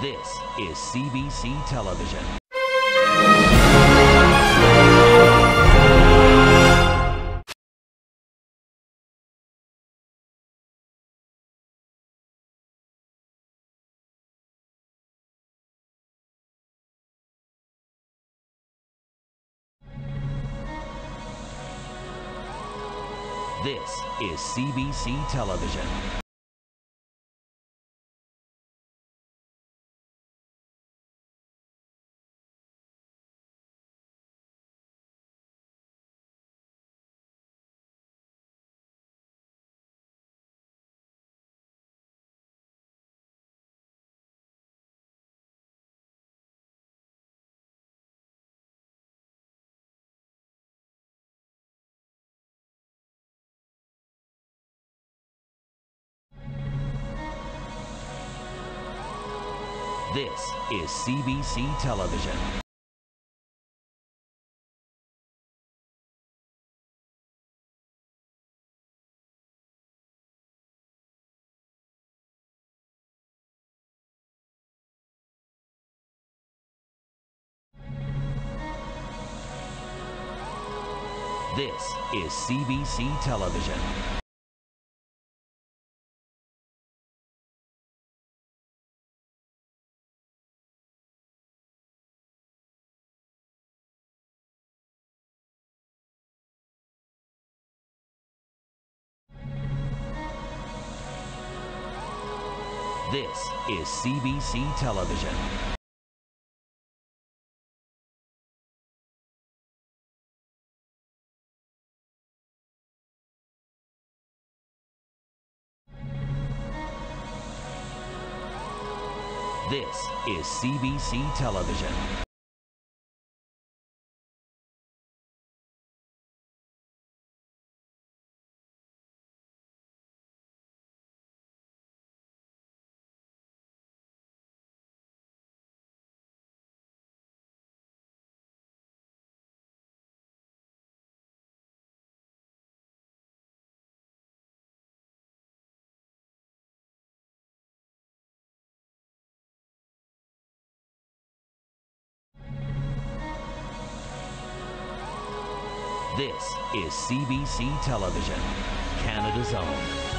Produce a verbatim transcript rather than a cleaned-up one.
This is C B C Television. This is C B C Television. This is C B C Television. This is C B C Television. This is C B C Television. This is C B C Television. This is C B C Television, Canada's own.